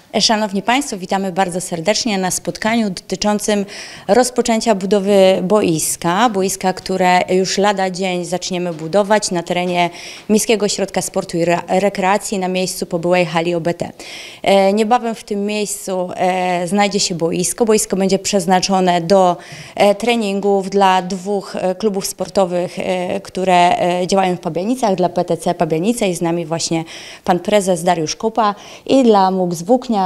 Szanowni Państwo, witamy bardzo serdecznie na spotkaniu dotyczącym rozpoczęcia budowy boiska, które już lada dzień zaczniemy budować na terenie Miejskiego Ośrodka Sportu i Rekreacji na miejscu po byłej hali OBT. Niebawem w tym miejscu znajdzie się boisko. Boisko będzie przeznaczone do treningów dla dwóch klubów sportowych, które działają w Pabianicach, dla PTC Pabianice i z nami właśnie pan prezes Dariusz Kopa i dla MUKS Włóknia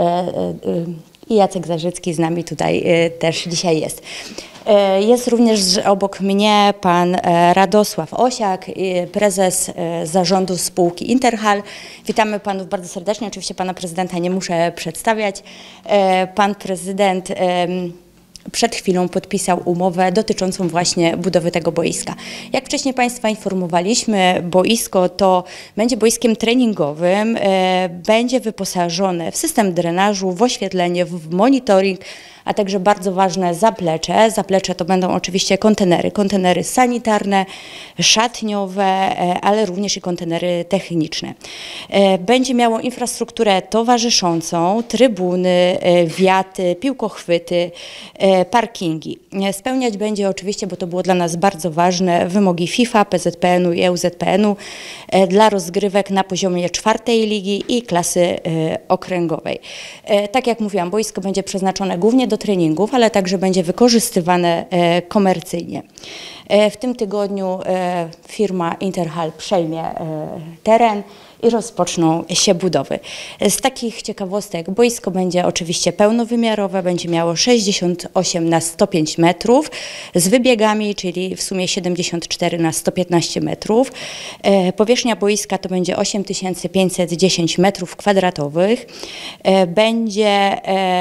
i Jacek Zarzycki z nami tutaj też dzisiaj jest. Jest również obok mnie pan Radosław Osiak, prezes zarządu spółki Interhal. Witamy panów bardzo serdecznie. Oczywiście pana prezydenta nie muszę przedstawiać. Pan prezydent przed chwilą podpisał umowę dotyczącą właśnie budowy tego boiska. Jak wcześniej Państwa informowaliśmy, boisko to będzie boiskiem treningowym, będzie wyposażone w system drenażu, w oświetlenie, w monitoring, a także bardzo ważne zaplecze. Zaplecze to będą oczywiście kontenery sanitarne, szatniowe, ale również i kontenery techniczne. Będzie miało infrastrukturę towarzyszącą, trybuny, wiaty, piłkochwyty, parkingi. Spełniać będzie oczywiście, bo to było dla nas bardzo ważne, wymogi FIFA, PZPN-u i EUZPN-u dla rozgrywek na poziomie 4. ligi i klasy okręgowej. Tak jak mówiłam, boisko będzie przeznaczone głównie do treningów, ale także będzie wykorzystywane komercyjnie. W tym tygodniu firma Interhal przejmie teren i rozpoczną się budowy. Z takich ciekawostek boisko będzie oczywiście pełnowymiarowe, będzie miało 68 na 105 metrów z wybiegami, czyli w sumie 74 na 115 metrów. Powierzchnia boiska to będzie 8510 metrów kwadratowych. Będzie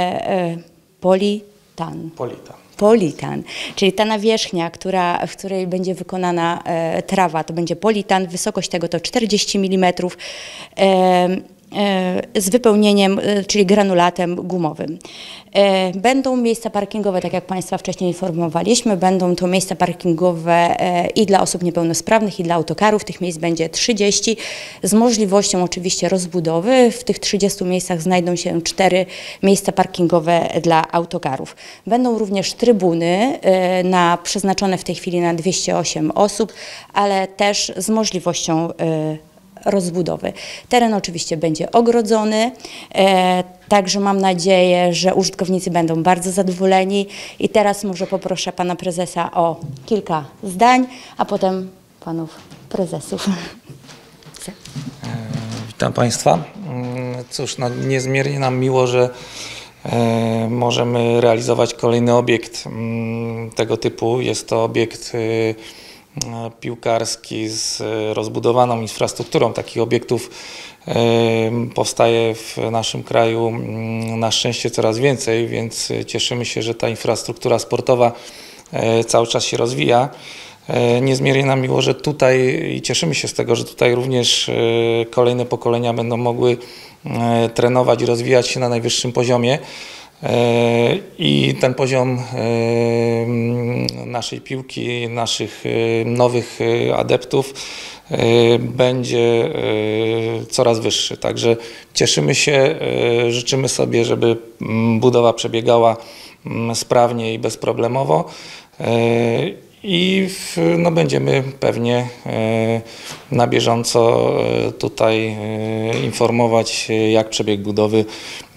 Politan, czyli ta nawierzchnia, w której będzie wykonana trawa, to będzie politan, wysokość tego to 40 mm z wypełnieniem, czyli granulatem gumowym. Będą miejsca parkingowe, tak jak Państwa wcześniej informowaliśmy, będą to miejsca parkingowe i dla osób niepełnosprawnych, i dla autokarów. Tych miejsc będzie 30, z możliwością oczywiście rozbudowy. W tych 30 miejscach znajdą się 4 miejsca parkingowe dla autokarów. Będą również trybuny przeznaczone w tej chwili na 208 osób, ale też z możliwością rozbudowy. Teren oczywiście będzie ogrodzony, także mam nadzieję, że użytkownicy będą bardzo zadowoleni i teraz może poproszę pana prezesa o kilka zdań, a potem panów prezesów. Witam Państwa. Cóż, no niezmiernie nam miło, że możemy realizować kolejny obiekt tego typu. Jest to obiekt piłkarski z rozbudowaną infrastrukturą. Takich obiektów powstaje w naszym kraju na szczęście coraz więcej, więc cieszymy się, że ta infrastruktura sportowa cały czas się rozwija. Niezmiernie nam miło, że tutaj i cieszymy się z tego, że tutaj również kolejne pokolenia będą mogły trenować i rozwijać się na najwyższym poziomie. I ten poziom naszej piłki, naszych nowych adeptów będzie coraz wyższy. Także cieszymy się, życzymy sobie, żeby budowa przebiegała sprawnie i bezproblemowo. I będziemy pewnie na bieżąco tutaj informować, jak przebieg budowy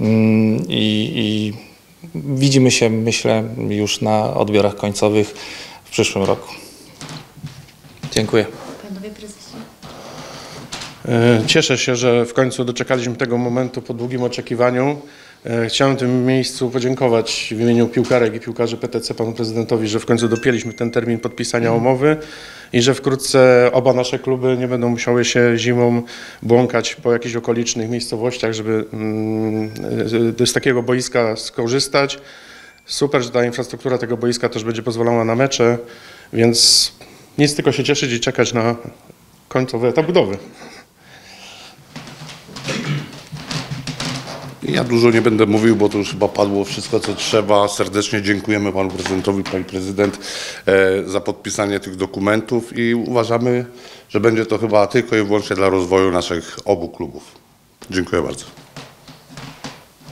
i widzimy się, myślę, już na odbiorach końcowych w przyszłym roku. Dziękuję. Panowie prezesie. Cieszę się, że w końcu doczekaliśmy tego momentu po długim oczekiwaniu. Chciałem w tym miejscu podziękować w imieniu piłkarek i piłkarzy PTC panu prezydentowi, że w końcu dopięliśmy ten termin podpisania umowy i że wkrótce oba nasze kluby nie będą musiały się zimą błąkać po jakichś okolicznych miejscowościach, żeby z takiego boiska skorzystać. Super, że ta infrastruktura tego boiska też będzie pozwalała na mecze, więc nic tylko się cieszyć i czekać na końcowy etap budowy. Ja dużo nie będę mówił, bo to już chyba padło wszystko, co trzeba. Serdecznie dziękujemy panu prezydentowi, pani prezydent za podpisanie tych dokumentów i uważamy, że będzie to chyba tylko i wyłącznie dla rozwoju naszych obu klubów. Dziękuję bardzo.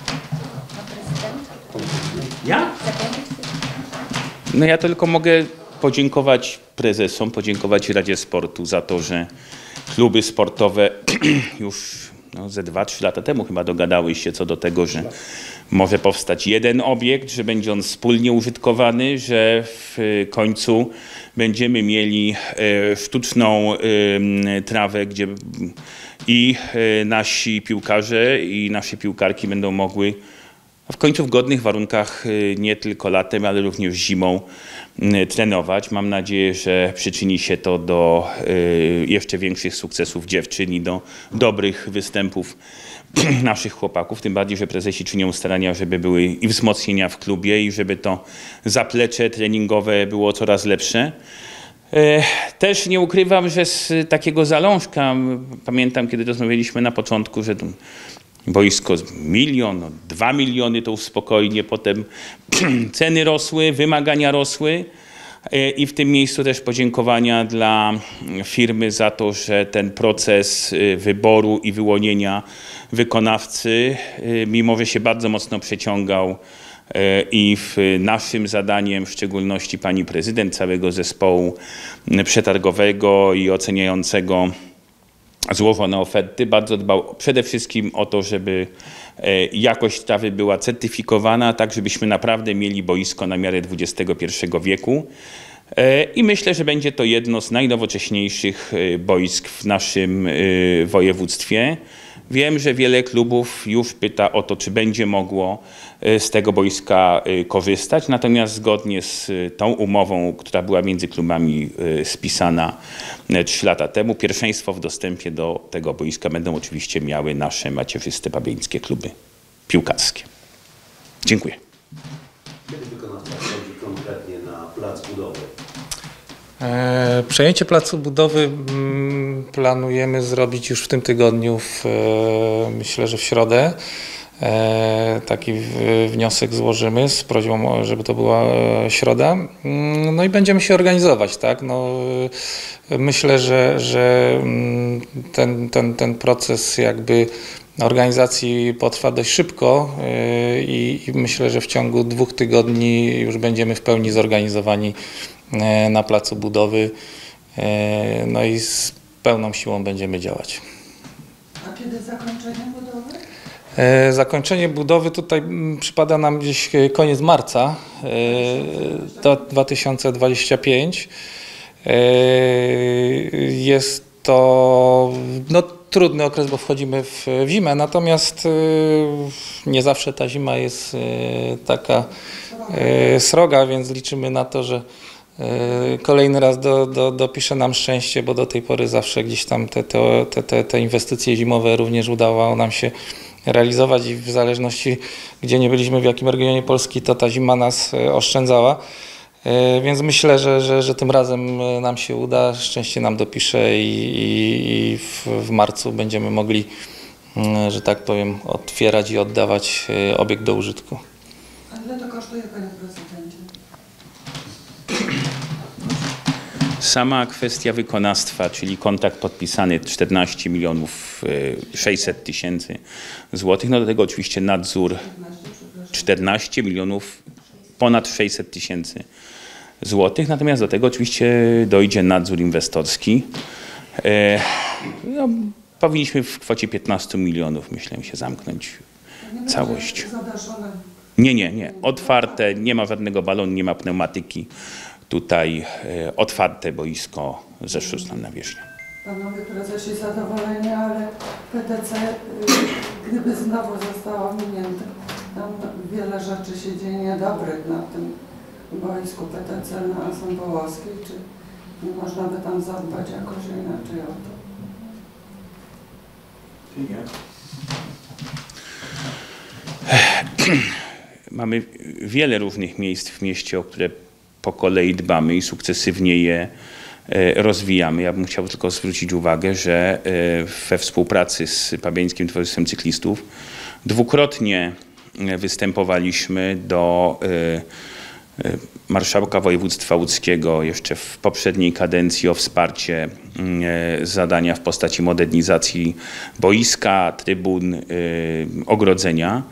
Ja? No ja tylko mogę podziękować prezesom, podziękować Radzie Sportu za to, że kluby sportowe już ze 2-3 lata temu chyba dogadały się co do tego, że może powstać jeden obiekt, że będzie on wspólnie użytkowany, że w końcu będziemy mieli sztuczną trawę, gdzie i nasi piłkarze i nasze piłkarki będą mogły w końcu w godnych warunkach nie tylko latem, ale również zimą trenować. Mam nadzieję, że przyczyni się to do jeszcze większych sukcesów dziewczyn i do dobrych występów naszych chłopaków. Tym bardziej, że prezesi czynią starania, żeby były i wzmocnienia w klubie i żeby to zaplecze treningowe było coraz lepsze. Też nie ukrywam, że z takiego zalążka, pamiętam kiedy rozmawialiśmy na początku, że boisko 1 milion, 2 miliony to już spokojnie, potem ceny rosły, wymagania rosły i w tym miejscu też podziękowania dla firmy za to, że ten proces wyboru i wyłonienia wykonawcy, mimo że się bardzo mocno przeciągał i naszym zadaniem, w szczególności pani prezydent, całego zespołu przetargowego i oceniającego złożone oferty, bardzo dbał przede wszystkim o to, żeby jakość trawy była certyfikowana, tak żebyśmy naprawdę mieli boisko na miarę XXI wieku. I myślę, że będzie to jedno z najnowocześniejszych boisk w naszym województwie. Wiem, że wiele klubów już pyta o to, czy będzie mogło z tego boiska korzystać, natomiast zgodnie z tą umową, która była między klubami spisana 3 lata temu, pierwszeństwo w dostępie do tego boiska będą oczywiście miały nasze macierzyste babieńskie kluby piłkarskie. Dziękuję. Kiedy wykonawca wchodzi konkretnie na plac budowy? Przejęcie placu budowy planujemy zrobić już w tym tygodniu, myślę, że w środę. Taki wniosek złożymy z prośbą, żeby to była środa. No i będziemy się organizować, tak? No, myślę, że ten proces jakby organizacji potrwa dość szybko i myślę, że w ciągu 2 tygodni już będziemy w pełni zorganizowani na placu budowy, no i z pełną siłą będziemy działać. A kiedy zakończenie budowy? Zakończenie budowy tutaj przypada nam gdzieś koniec marca 2025. Jest to trudny okres, bo wchodzimy w zimę, natomiast nie zawsze ta zima jest taka sroga, więc liczymy na to, że kolejny raz dopisze nam szczęście, bo do tej pory zawsze gdzieś tam te inwestycje zimowe również udało nam się realizować i w zależności gdzie nie byliśmy, w jakim regionie Polski, to ta zima nas oszczędzała. Więc myślę, że tym razem nam się uda, szczęście nam dopisze i w marcu będziemy mogli, że tak powiem, otwierać i oddawać obiekt do użytku. A ile to kosztuje, panie prezydencie? Sama kwestia wykonawstwa, czyli kontrakt podpisany 14 600 000 złotych, no do tego oczywiście nadzór 14 milionów ponad 600 000 złotych, natomiast do tego oczywiście dojdzie nadzór inwestorski. No, powinniśmy w kwocie 15 milionów, myślę, się zamknąć całość. Nie. Otwarte, nie ma żadnego balonu, nie ma pneumatyki. Tutaj otwarte boisko ze sztuczną nawierzchnią. Panowie prezesi zadowoleni, ale PTC, gdyby znowu zostało minięte, tam wiele rzeczy się dzieje niedobrych na tym boisku PTC na Sąpołowskiej. Czy nie można by tam zadbać jakoś inaczej o to? Mamy wiele różnych miejsc w mieście, o które po kolei dbamy i sukcesywnie je rozwijamy. Ja bym chciał tylko zwrócić uwagę, że we współpracy z Babieńskim Towarzystwem Cyklistów dwukrotnie występowaliśmy do marszałka województwa łódzkiego jeszcze w poprzedniej kadencji o wsparcie zadania w postaci modernizacji boiska, trybun, ogrodzenia.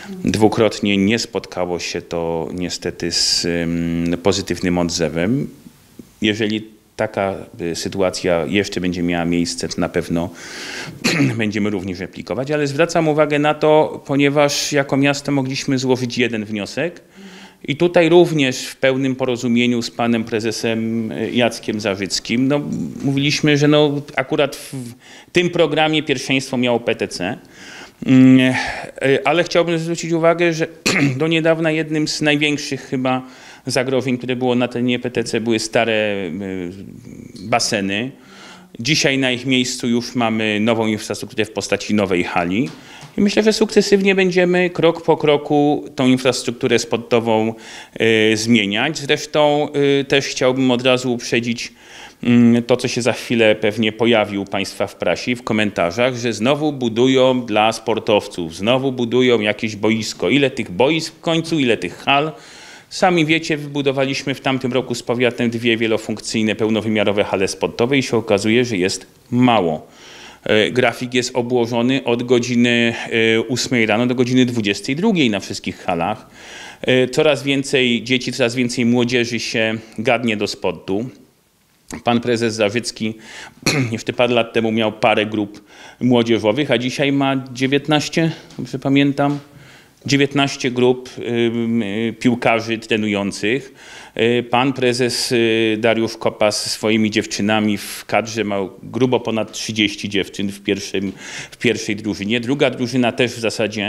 Dwukrotnie nie spotkało się to niestety z pozytywnym odzewem. Jeżeli taka sytuacja jeszcze będzie miała miejsce, to na pewno będziemy również replikować, ale zwracam uwagę na to, ponieważ jako miasto mogliśmy złożyć jeden wniosek i tutaj również w pełnym porozumieniu z panem prezesem Jackiem Zarzyckim mówiliśmy, że akurat w tym programie pierwszeństwo miało PTC, ale chciałbym zwrócić uwagę, że do niedawna jednym z największych chyba zagrożeń, które było na terenie PTC, były stare baseny. Dzisiaj na ich miejscu już mamy nową infrastrukturę w postaci nowej hali i myślę, że sukcesywnie będziemy krok po kroku tą infrastrukturę sportową zmieniać. Zresztą też chciałbym od razu uprzedzić to, co się za chwilę pewnie pojawi u Państwa w prasie i w komentarzach, że znowu budują dla sportowców, znowu budują jakieś boisko. Ile tych boisk w końcu, ile tych hal? Sami wiecie, wybudowaliśmy w tamtym roku z powiatem 2 wielofunkcyjne, pełnowymiarowe hale sportowe i się okazuje, że jest mało. Grafik jest obłożony od godziny 8 rano do godziny 22 na wszystkich halach. Coraz więcej dzieci, coraz więcej młodzieży się gadnie do sportu. Pan prezes Zarzycki jeszcze parę lat temu miał parę grup młodzieżowych, a dzisiaj ma 19, dobrze pamiętam, 19 grup piłkarzy trenujących. Pan prezes Dariusz Kopa ze swoimi dziewczynami w kadrze ma grubo ponad 30 dziewczyn w pierwszej drużynie. Druga drużyna też w zasadzie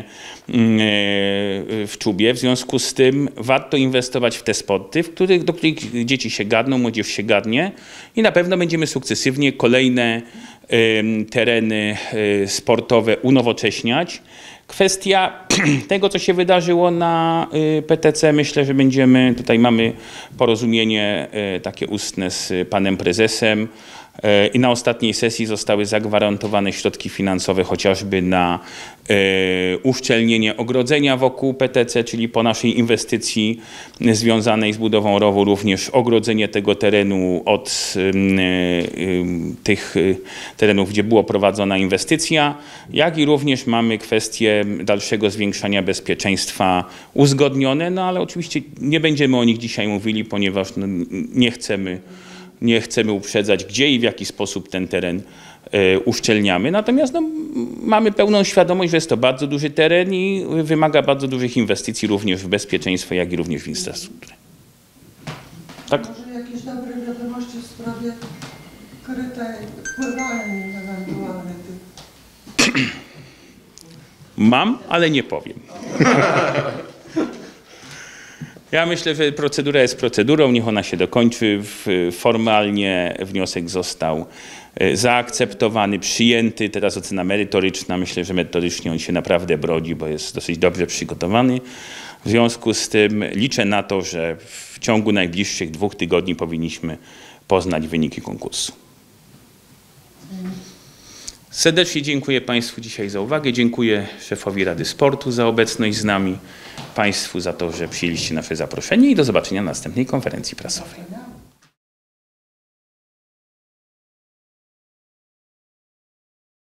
w Czubie. W związku z tym warto inwestować w te sporty, do których dzieci się gadną, młodzież się gadnie i na pewno będziemy sukcesywnie kolejne tereny sportowe unowocześniać. Kwestia tego, co się wydarzyło na PTC, myślę, że tutaj mamy porozumienie takie ustne z panem prezesem i na ostatniej sesji zostały zagwarantowane środki finansowe chociażby na uszczelnienie ogrodzenia wokół PTC, czyli po naszej inwestycji związanej z budową rowu również ogrodzenie tego terenu od tych terenów, gdzie była prowadzona inwestycja, jak i również mamy kwestię dalszego zwiększania bezpieczeństwa uzgodnione, ale oczywiście nie będziemy o nich dzisiaj mówili, ponieważ nie chcemy uprzedzać, gdzie i w jaki sposób ten teren uszczelniamy. Natomiast mamy pełną świadomość, że jest to bardzo duży teren i wymaga bardzo dużych inwestycji również w bezpieczeństwo, jak i również w infrastrukturę. Tak? Może jakieś dobre wiadomości w sprawie krytej pływalni ewentualnie tych? Mam, ale nie powiem. Ja myślę, że procedura jest procedurą, niech ona się dokończy. Formalnie wniosek został zaakceptowany, przyjęty. Teraz ocena merytoryczna. Myślę, że merytorycznie on się naprawdę brodzi, bo jest dosyć dobrze przygotowany. W związku z tym liczę na to, że w ciągu najbliższych 2 tygodni powinniśmy poznać wyniki konkursu. Serdecznie dziękuję Państwu dzisiaj za uwagę. Dziękuję szefowi Rady Sportu za obecność z nami. Państwu za to, że przyjęliście nasze zaproszenie i do zobaczenia na następnej konferencji prasowej.